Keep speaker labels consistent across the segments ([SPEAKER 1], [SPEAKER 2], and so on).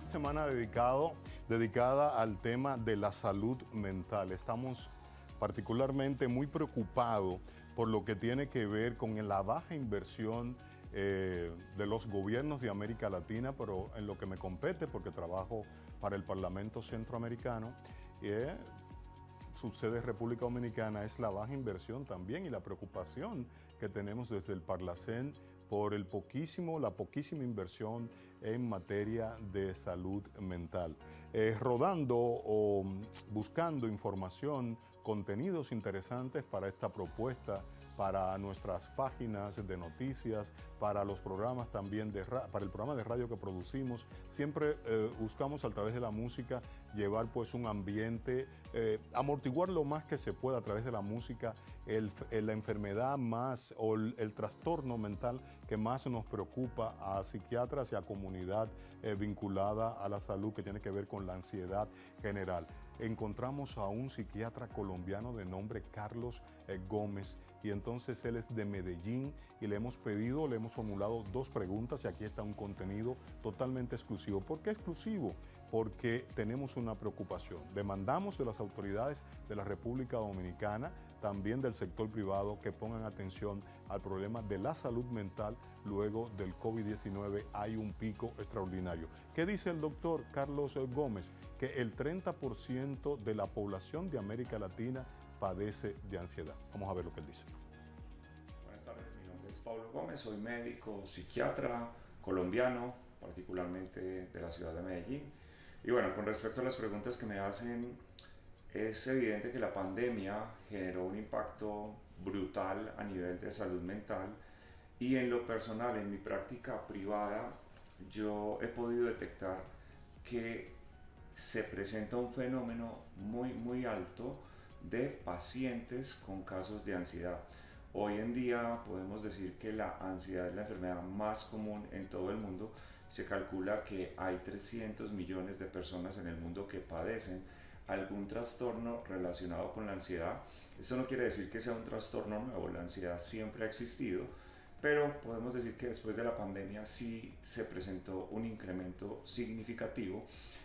[SPEAKER 1] semana dedicada al tema de la salud mental. Estamos particularmente muy preocupados por lo que tiene que ver con la baja inversión de los gobiernos de América Latina, pero en lo que me compete, porque trabajo para el Parlamento Centroamericano, su sede es República Dominicana, es la baja inversión también y la preocupación que tenemos desde el Parlacén por la poquísima inversión en materia de salud mental. Rodando o buscando información, contenidos interesantes para esta propuesta, para nuestras páginas de noticias, para los programas también, para el programa de radio que producimos. Siempre buscamos a través de la música llevar pues un ambiente, amortiguar lo más que se pueda a través de la música la enfermedad más o el trastorno mental que más nos preocupa a psiquiatras y a comunidad vinculada a la salud, que tiene que ver con la ansiedad general. Encontramos a un psiquiatra colombiano de nombre Carlos Gómez, y entonces él es de Medellín y le hemos formulado dos preguntas, y aquí está un contenido totalmente exclusivo. ¿Por qué exclusivo? Porque tenemos una preocupación. Demandamos de las autoridades de la República Dominicana, también del sector privado, que pongan atención al problema de la salud mental. Luego del COVID-19 hay un pico extraordinario. ¿Qué dice el doctor Carlos Gómez? Que el 30% de la población de América Latina padece de ansiedad. Vamos a ver lo que él dice.
[SPEAKER 2] Buenas tardes, mi nombre es Pablo Gómez, soy médico, psiquiatra colombiano, particularmente de la ciudad de Medellín. Y bueno, con respecto a las preguntas que me hacen, es evidente que la pandemia generó un impacto brutal a nivel de salud mental, y en lo personal, en mi práctica privada, yo he podido detectar que se presenta un fenómeno muy alto de pacientes con casos de ansiedad. Hoy en día podemos decir que la ansiedad es la enfermedad más común en todo el mundo. Se calcula que hay 300 millones de personas en el mundo que padecen algún trastorno relacionado con la ansiedad. Esto no quiere decir que sea un trastorno nuevo, la ansiedad siempre ha existido, pero podemos decir que después de la pandemia sí se presentó un incremento significativo.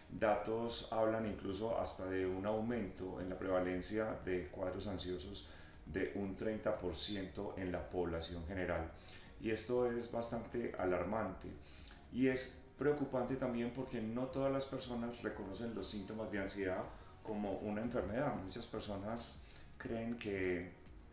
[SPEAKER 2] Datos hablan incluso hasta de un aumento en la prevalencia de cuadros ansiosos de un 30% en la población general. Y esto es bastante alarmante y es preocupante también porque no todas las personas reconocen los síntomas de ansiedad como una enfermedad. Muchas personas creen que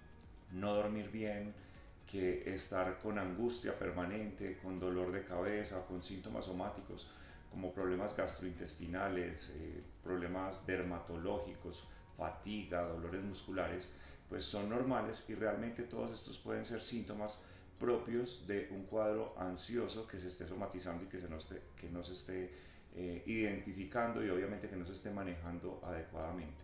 [SPEAKER 2] no dormir bien, que estar con angustia permanente, con dolor de cabeza, con síntomas somáticos como problemas gastrointestinales, problemas dermatológicos, fatiga, dolores musculares, pues son normales, y realmente todos estos pueden ser síntomas propios de un cuadro ansioso que se esté somatizando y que no se esté identificando, y obviamente que no se esté manejando adecuadamente.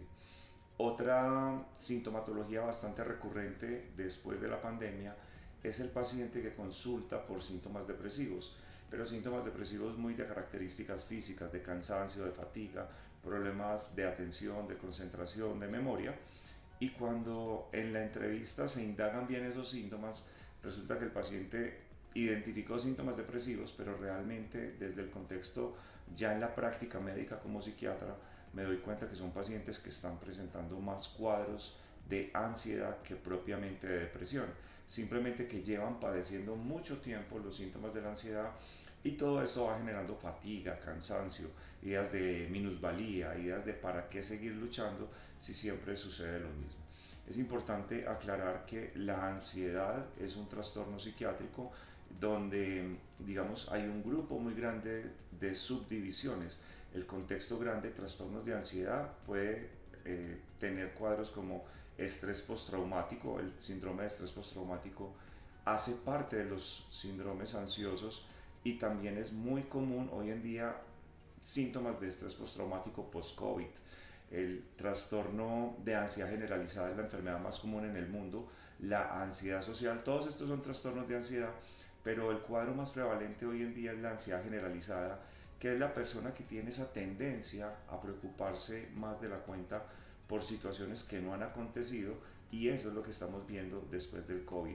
[SPEAKER 2] Otra sintomatología bastante recurrente después de la pandemia es el paciente que consulta por síntomas depresivos, pero síntomas depresivos muy de características físicas, de cansancio, de fatiga, problemas de atención, de concentración, de memoria. Y cuando en la entrevista se indagan bien esos síntomas, resulta que el paciente identificó síntomas depresivos, pero realmente desde el contexto ya en la práctica médica como psiquiatra me doy cuenta que son pacientes que están presentando más cuadros de ansiedad que propiamente de depresión, simplemente que llevan padeciendo mucho tiempo los síntomas de la ansiedad, y todo esto va generando fatiga, cansancio, ideas de minusvalía, ideas de para qué seguir luchando si siempre sucede lo mismo. Es importante aclarar que la ansiedad es un trastorno psiquiátrico donde, digamos, hay un grupo muy grande de subdivisiones. El contexto grande de trastornos de ansiedad puede tener cuadros como estrés postraumático. El síndrome de estrés postraumático hace parte de los síndromes ansiosos, y también es muy común hoy en día síntomas de estrés postraumático post-COVID. El trastorno de ansiedad generalizada es la enfermedad más común en el mundo, la ansiedad social, todos estos son trastornos de ansiedad, pero el cuadro más prevalente hoy en día es la ansiedad generalizada, que es la persona que tiene esa tendencia a preocuparse más de la cuenta por situaciones que no han acontecido, y eso es lo que estamos viendo después del COVID.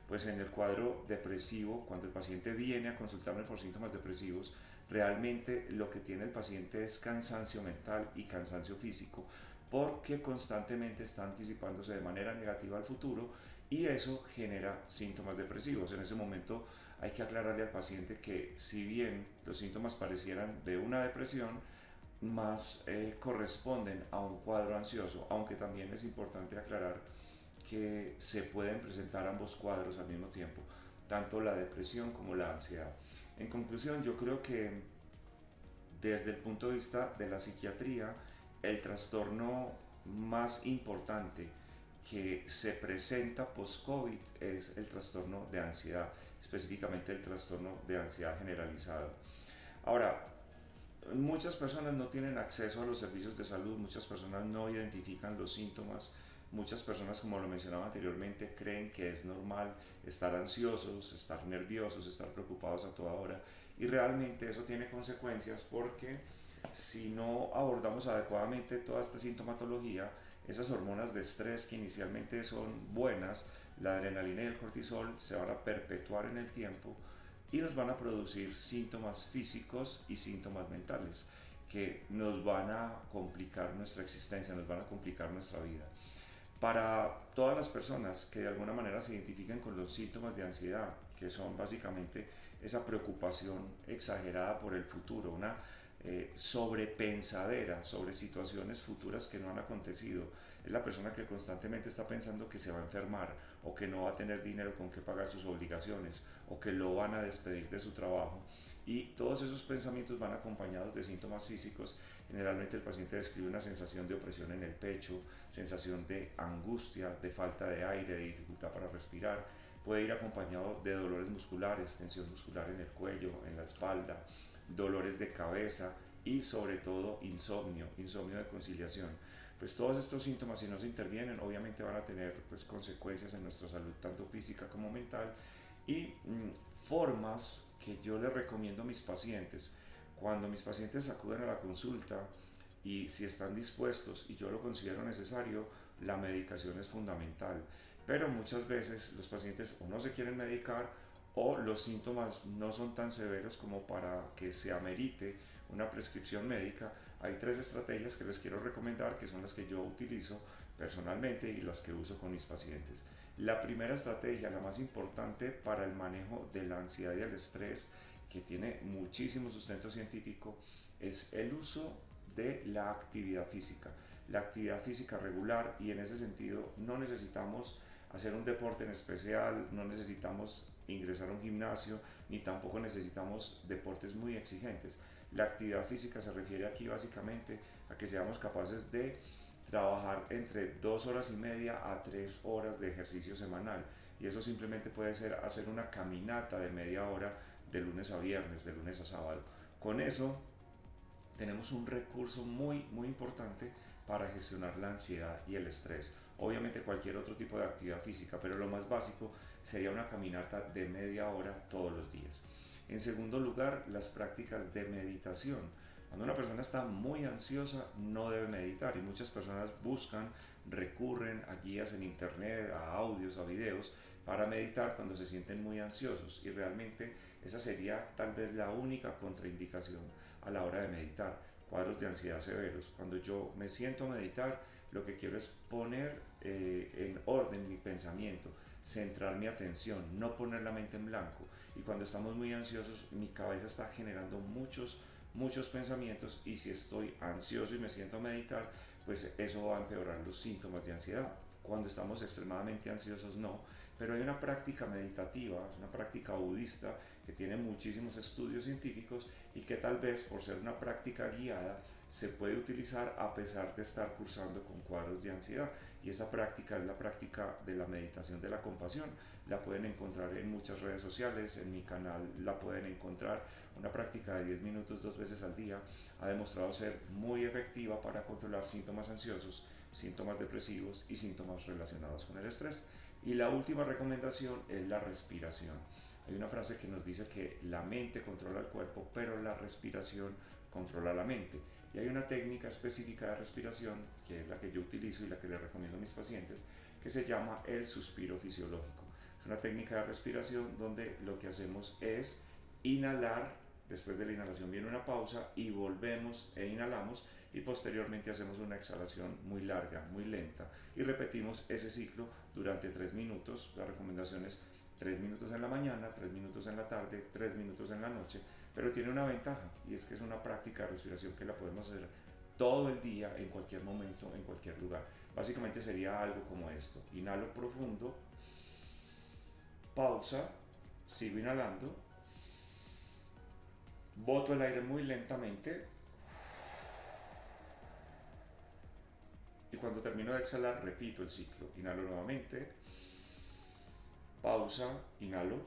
[SPEAKER 2] pues en el cuadro depresivo, cuando el paciente viene a consultarme por síntomas depresivos, realmente lo que tiene el paciente es cansancio mental y cansancio físico, porque constantemente está anticipándose de manera negativa al futuro y eso genera síntomas depresivos. En ese momento hay que aclararle al paciente que si bien los síntomas parecieran de una depresión, más corresponden a un cuadro ansioso, aunque también es importante aclarar que se pueden presentar ambos cuadros al mismo tiempo, tanto la depresión como la ansiedad. En conclusión, yo creo que desde el punto de vista de la psiquiatría, el trastorno más importante que se presenta post-COVID es el trastorno de ansiedad, específicamente el trastorno de ansiedad generalizado. Ahora, muchas personas no tienen acceso a los servicios de salud, muchas personas no identifican los síntomas, muchas personas, como lo mencionaba anteriormente, creen que es normal estar ansiosos, estar nerviosos, estar preocupados a toda hora y realmente eso tiene consecuencias porque si no abordamos adecuadamente toda esta sintomatología, esas hormonas de estrés que inicialmente son buenas, la adrenalina y el cortisol, se van a perpetuar en el tiempo y nos van a producir síntomas físicos y síntomas mentales que nos van a complicar nuestra existencia, nos van a complicar nuestra vida. Para todas las personas que de alguna manera se identifiquen con los síntomas de ansiedad, que son básicamente esa preocupación exagerada por el futuro, una sobrepensadera sobre situaciones futuras que no han acontecido, es la persona que constantemente está pensando que se va a enfermar o que no va a tener dinero con que pagar sus obligaciones o que lo van a despedir de su trabajo y todos esos pensamientos van acompañados de síntomas físicos. Generalmente el paciente describe una sensación de opresión en el pecho, sensación de angustia, de falta de aire, de dificultad para respirar. Puede ir acompañado de dolores musculares, tensión muscular en el cuello, en la espalda, dolores de cabeza y sobre todo insomnio, insomnio de conciliación. Pues todos estos síntomas, si no se intervienen, obviamente van a tener pues consecuencias en nuestra salud, tanto física como mental, y formas que yo les recomiendo a mis pacientes. Cuando mis pacientes acuden a la consulta y si están dispuestos y yo lo considero necesario, la medicación es fundamental. Pero muchas veces los pacientes o no se quieren medicar o los síntomas no son tan severos como para que se amerite una prescripción médica. Hay tres estrategias que les quiero recomendar que son las que yo utilizo personalmente y las que uso con mis pacientes. La primera estrategia, la más importante para el manejo de la ansiedad y el estrés, que tiene muchísimo sustento científico, es el uso de la actividad física. La actividad física regular, y en ese sentido no necesitamos hacer un deporte en especial, no necesitamos ingresar a un gimnasio, ni tampoco necesitamos deportes muy exigentes. La actividad física se refiere aquí básicamente a que seamos capaces de trabajar entre 2 horas y media a 3 horas de ejercicio semanal y eso simplemente puede ser hacer una caminata de media hora de lunes a viernes, de lunes a sábado. Con eso tenemos un recurso muy importante para gestionar la ansiedad y el estrés. Obviamente cualquier otro tipo de actividad física, pero lo más básico sería una caminata de media hora todos los días. En segundo lugar, las prácticas de meditación. Cuando una persona está muy ansiosa no debe meditar y muchas personas recurren a guías en internet, a audios, a videos para meditar cuando se sienten muy ansiosos y realmente esa sería tal vez la única contraindicación a la hora de meditar. Cuadros de ansiedad severos. Cuando yo me siento a meditar, lo que quiero es poner en orden mi pensamiento, centrar mi atención, no poner la mente en blanco. Y cuando estamos muy ansiosos, mi cabeza está generando muchos pensamientos y si estoy ansioso y me siento a meditar, pues eso va a empeorar los síntomas de ansiedad. Cuando estamos extremadamente ansiosos no, pero hay una práctica meditativa, una práctica budista que tiene muchísimos estudios científicos y que tal vez por ser una práctica guiada se puede utilizar a pesar de estar cursando con cuadros de ansiedad. Y esa práctica es la práctica de la meditación de la compasión. La pueden encontrar en muchas redes sociales, en mi canal la pueden encontrar. Una práctica de 10 minutos 2 veces al día ha demostrado ser muy efectiva para controlar síntomas ansiosos, síntomas depresivos y síntomas relacionados con el estrés. Y la última recomendación es la respiración. Hay una frase que nos dice que la mente controla el cuerpo, pero la respiración controla la mente. Y hay una técnica específica de respiración, que es la que yo utilizo y la que le recomiendo a mis pacientes, que se llama el suspiro fisiológico. Es una técnica de respiración donde lo que hacemos es inhalar, después de la inhalación viene una pausa y volvemos e inhalamos y posteriormente hacemos una exhalación muy larga, muy lenta y repetimos ese ciclo durante 3 minutos. La recomendación es 3 minutos en la mañana, 3 minutos en la tarde, 3 minutos en la noche, pero tiene una ventaja y es que es una práctica de respiración que la podemos hacer todo el día, en cualquier momento, en cualquier lugar. Básicamente sería algo como esto: inhalo profundo, pausa, sigo inhalando, boto el aire muy lentamente y cuando termino de exhalar repito el ciclo. Inhalo nuevamente, pausa, inhalo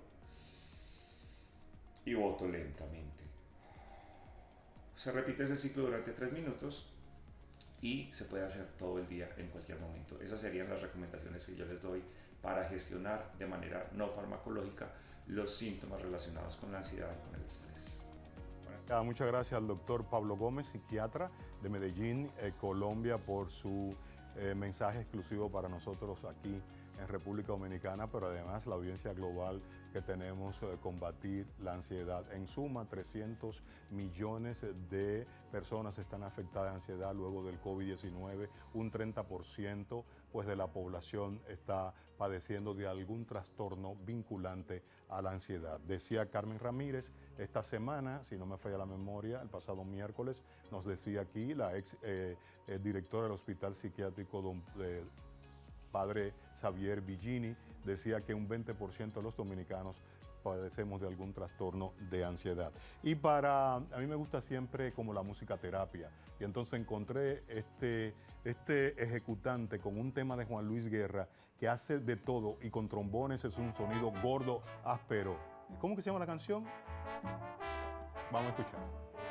[SPEAKER 2] y boto lentamente. Se repite ese ciclo durante 3 minutos y se puede hacer todo el día, en cualquier momento. Esas serían las recomendaciones que yo les doy para gestionar de manera no farmacológica los síntomas relacionados con la ansiedad y con el estrés.
[SPEAKER 1] Muchas gracias al doctor Pablo Gómez, psiquiatra de Medellín, Colombia, por su mensaje exclusivo para nosotros aquí en República Dominicana, pero además la audiencia global que tenemos, combatir la ansiedad. En suma, 300 millones de personas están afectadas de ansiedad luego del COVID-19, un 30% pues, de la población está padeciendo de algún trastorno vinculante a la ansiedad. Decía Carmen Ramírez, esta semana, si no me falla la memoria, el pasado miércoles, nos decía aquí la ex directora del Hospital Psiquiátrico Padre Xavier Villini, decía que un 20% de los dominicanos padecemos de algún trastorno de ansiedad. Y a mí me gusta siempre como la música terapia. Y entonces encontré este ejecutante con un tema de Juan Luis Guerra que hace de todo y con trombones es un sonido gordo, áspero. ¿Cómo que se llama la canción? Vamos a escuchar.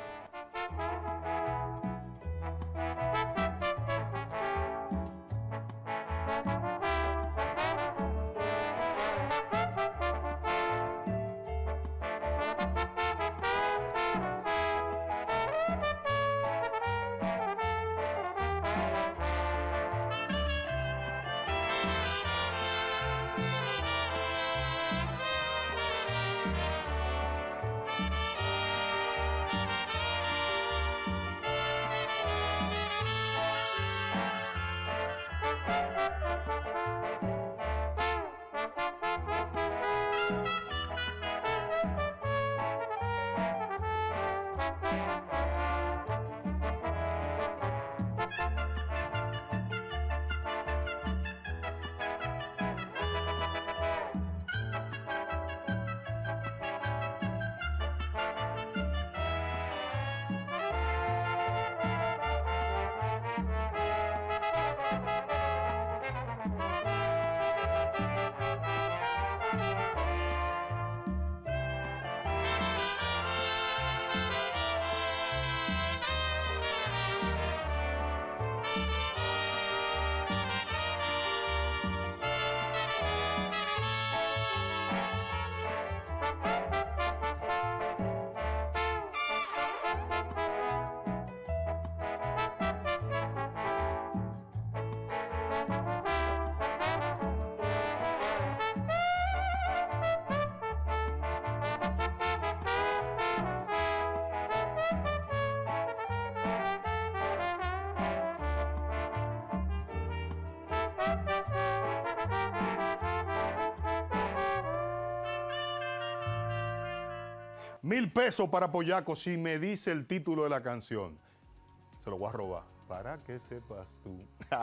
[SPEAKER 1] $1000 para Pollaco si me dice el título de la canción. Se lo voy a robar. Para que sepas tú.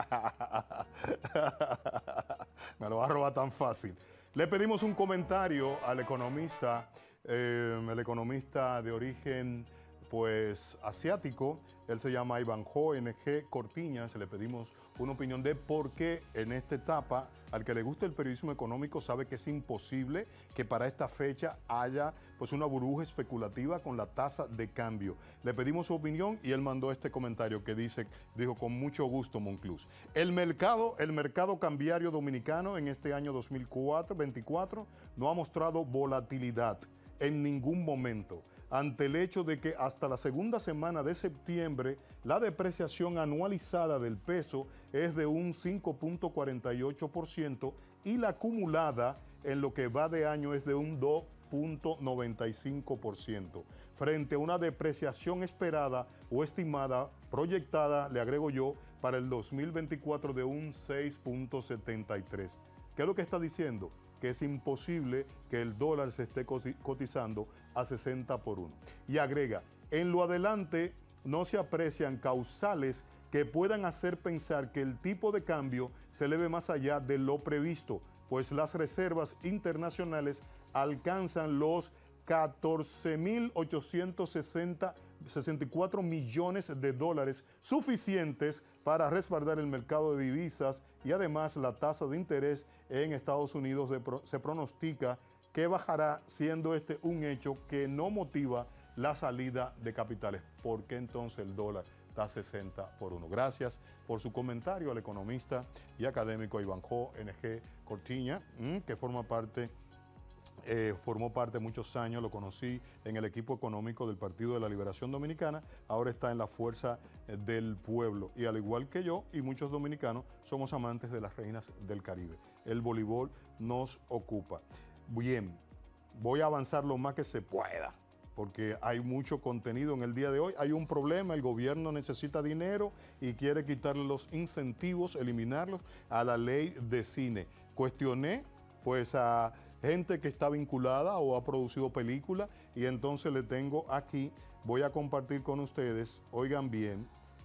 [SPEAKER 1] Me lo va a robar tan fácil. Le pedimos un comentario al economista, el economista de origen pues asiático. Él se llama Ivanhoe N.G. Cortiñas. Le pedimos una opinión de por qué en esta etapa, al que le gusta el periodismo económico sabe que es imposible que para esta fecha haya pues una burbuja especulativa con la tasa de cambio. Le pedimos su opinión y él mandó este comentario que dijo con mucho gusto Monclús. El mercado cambiario dominicano en este año 2024 no ha mostrado volatilidad en ningún momento, ante el hecho de que hasta la segunda semana de septiembre la depreciación anualizada del peso es de un 5.48% y la acumulada en lo que va de año es de un 2,95%, frente a una depreciación esperada o estimada, proyectada, le agrego yo, para el 2024 de un 6,73%. ¿Qué es lo que está diciendo? Que es imposible que el dólar se esté cotizando a 60 por 1. Y agrega, en lo adelante no se aprecian causales que puedan hacer pensar que el tipo de cambio se eleve más allá de lo previsto, pues las reservas internacionales alcanzan los 14.864 millones de dólares, suficientes para respaldar el mercado de divisas, y además la tasa de interés en Estados Unidos se pronostica que bajará, siendo este un hecho que no motiva la salida de capitales. ¿Por qué entonces el dólar está a 60 por 1? Gracias por su comentario al economista y académico Ivanhoe N.G. Cortiña, que formó parte muchos años, lo conocí en el equipo económico del Partido de la Liberación Dominicana, ahora está en la Fuerza del Pueblo, y al igual que yo y muchos dominicanos, somos amantes de las reinas del Caribe. El voleibol nos ocupa. Bien, voy a avanzar lo más que se pueda, porque hay mucho contenido en el día de hoy. Hay un problema, el gobierno necesita dinero y quiere quitarle los incentivos, eliminarlos a la ley de cine. Cuestioné pues a gente que está vinculada o ha producido películas, y entonces le tengo aquí, voy a compartir con ustedes, oigan bien,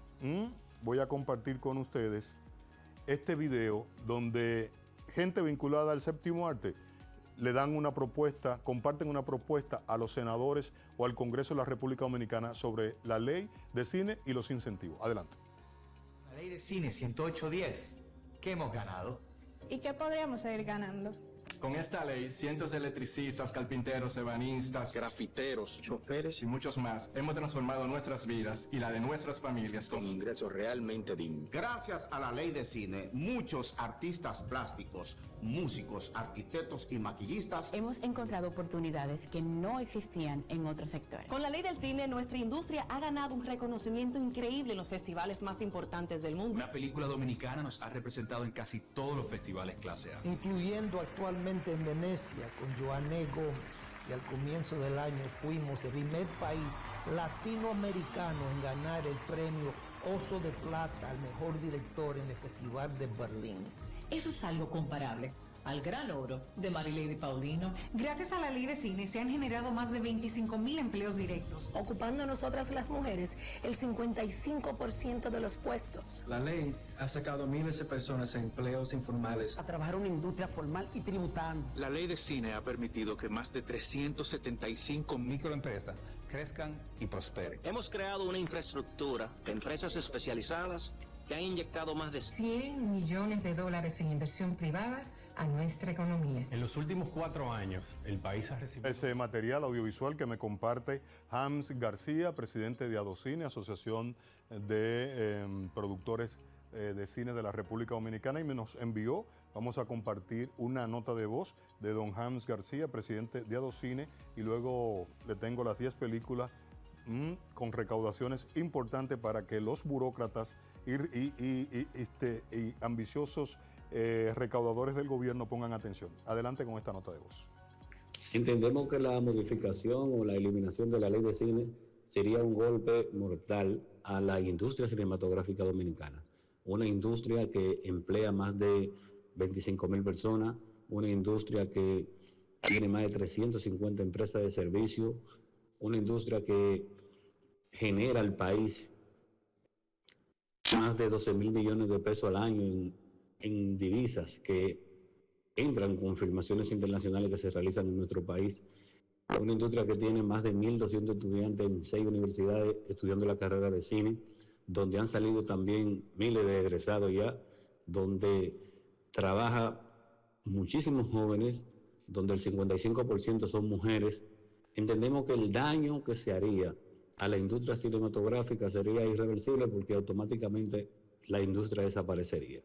[SPEAKER 1] voy a compartir con ustedes este video donde gente vinculada al séptimo arte le dan una propuesta, comparten una propuesta a los senadores o al Congreso de la República Dominicana sobre la ley de cine y los incentivos. Adelante.
[SPEAKER 3] La ley de cine 108-10, ¿qué hemos ganado?
[SPEAKER 4] ¿Y qué podríamos seguir ganando?
[SPEAKER 5] Con esta ley, cientos de electricistas, carpinteros, ebanistas, grafiteros, choferes y muchos más hemos transformado nuestras vidas y la de nuestras familias con ingresos realmente dignos.
[SPEAKER 6] Gracias a la ley de cine, muchos artistas plásticos, músicos, arquitectos y maquillistas
[SPEAKER 7] hemos encontrado oportunidades que no existían en otros sectores.
[SPEAKER 8] Con la ley del cine, nuestra industria ha ganado un reconocimiento increíble en los festivales más importantes del mundo.
[SPEAKER 9] Una película dominicana nos ha representado en casi todos los festivales clase A,
[SPEAKER 10] incluyendo actualmente en Venecia con Joané Gómez, y al comienzo del año fuimos el primer país latinoamericano en ganar el premio Oso de Plata al mejor director en el Festival de Berlín.
[SPEAKER 11] Eso es algo comparable al gran logro de Marilady Paulino.
[SPEAKER 12] Gracias a la ley de cine se han generado más de 25,000 empleos directos,
[SPEAKER 13] ocupando nosotras las mujeres el 55% de los puestos.
[SPEAKER 14] La ley ha sacado miles de personas a empleos informales,
[SPEAKER 15] a trabajar en una industria formal y tributando.
[SPEAKER 16] La ley de cine ha permitido que más de 375
[SPEAKER 17] microempresas crezcan y prosperen.
[SPEAKER 18] Hemos creado una infraestructura de empresas especializadas que han inyectado más de
[SPEAKER 12] $100 millones en inversión privada a nuestra economía.
[SPEAKER 19] En los últimos 4 años, el país ha recibido...
[SPEAKER 1] Ese material audiovisual que me comparte Hams García, presidente de Adocine, Asociación de Productores de Cine de la República Dominicana, y me nos envió, vamos a compartir una nota de voz de don Hams García, presidente de Adocine, y luego le tengo las 10 películas con recaudaciones importantes para que los burócratas y ambiciosos recaudadores del gobierno pongan atención. Adelante con esta nota de voz.
[SPEAKER 20] Entendemos que la modificación o la eliminación de la ley de cine sería un golpe mortal a la industria cinematográfica dominicana. Una industria que emplea más de 25,000 personas, una industria que tiene más de 350 empresas de servicio, una industria que genera al país más de 12,000 millones de pesos al año en divisas que entran con firmaciones internacionales que se realizan en nuestro país. Una industria que tiene más de 1.200 estudiantes en 6 universidades estudiando la carrera de cine, donde han salido también miles de egresados ya, donde trabaja muchísimos jóvenes, donde el 55% son mujeres. Entendemos que el daño que se haría a la industria cinematográfica sería irreversible, porque automáticamente la industria desaparecería.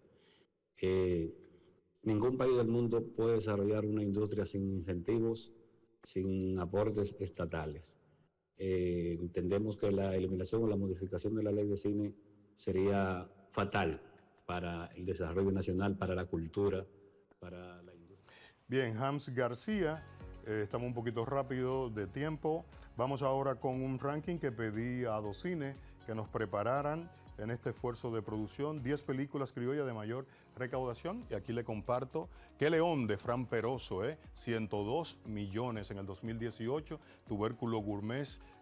[SPEAKER 20] Ningún país del mundo puede desarrollar una industria sin incentivos, sin aportes estatales. Entendemos que la eliminación o la modificación de la ley de cine sería fatal para el desarrollo nacional, para la cultura, para la industria.
[SPEAKER 1] Bien, Hams García, estamos un poquito rápido de tiempo. Vamos ahora con un ranking que pedí a Docine que nos prepararan en este esfuerzo de producción. 10 películas criollas de mayor recaudación. Y aquí le comparto que León de Fran Peroso, 102 millones en el 2018. Tubérculo Gourmet,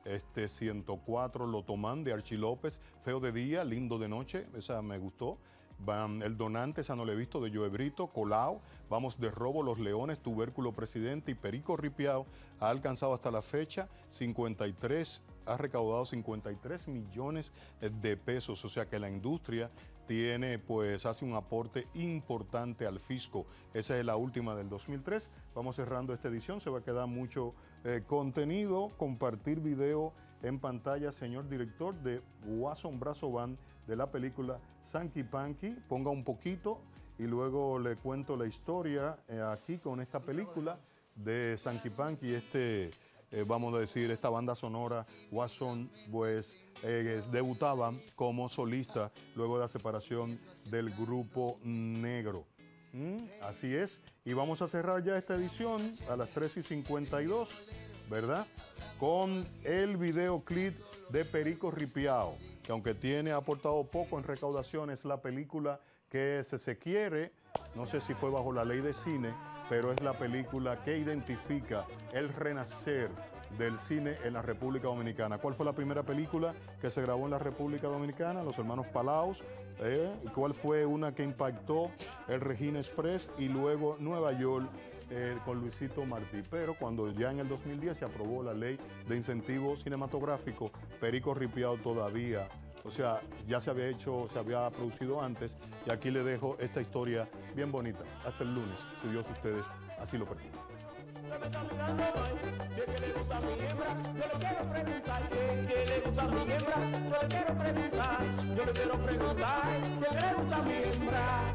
[SPEAKER 1] 104. Lotomán de Archie López. Feo de día, lindo de noche. Esa me gustó. El Donante, esa no la he visto, de Joe Brito. Colao, Vamos de Robo, Los Leones, Tubérculo Presidente y Perico Ripiao ha alcanzado hasta la fecha 53, ha recaudado 53 millones de pesos, o sea que la industria tiene, pues, hace un aporte importante al fisco. Esa es la última del 2003. Vamos cerrando esta edición, se va a quedar mucho contenido, compartir video en pantalla, señor director, de Wasson Brazo Band, de la película Sankey Panky. Ponga un poquito y luego le cuento la historia aquí con esta película de Sankey Panky. Vamos a decir, esta banda sonora, Wasson, pues debutaba como solista luego de la separación del grupo negro. Así es, y vamos a cerrar ya esta edición a las 3:52, ¿verdad? Con el videoclip de Perico Ripiao, que aunque ha aportado poco en recaudación, es la película que se quiere, no sé si fue bajo la ley de cine, pero es la película que identifica el renacer del cine en la República Dominicana. ¿Cuál fue la primera película que se grabó en la República Dominicana? Los Hermanos Palaos. ¿Y cuál fue una que impactó? El Regina Express y luego Nueva York con Luisito Martí. Pero cuando ya en el 2010 se aprobó la ley de incentivo cinematográfico, Perico Ripiao todavía, o sea, ya se había producido antes, y aquí le dejo esta historia bien bonita. Hasta el lunes, si Dios ustedes así lo permiten.
[SPEAKER 21] Me está mirando, si es que le gusta a mi hembra, yo le quiero preguntar, si es que le gusta a mi hembra, yo le quiero preguntar, si es que le gusta a mi hembra.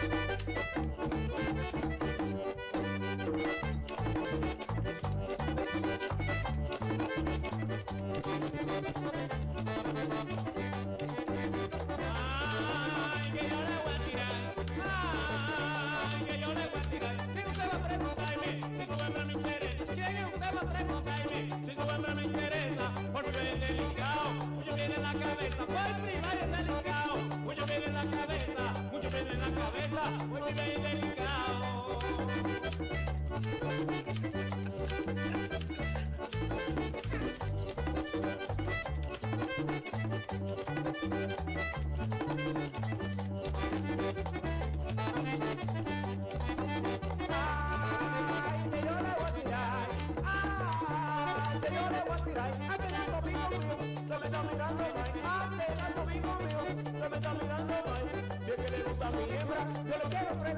[SPEAKER 21] Ay, que yo le voy a tirar, ay, que yo le voy a tirar, si usted va a preguntarme, si su hembra me interesa, si usted va a preguntarme, si su hembra me interesa, porque yo bien delicado, mucho viene en la cabeza, pues prima es delicado, mucho viene en la cabeza, mucho viene en la cabeza, pues bien delicado. Si es que le gusta a mi hembra, yo le quiero preguntar.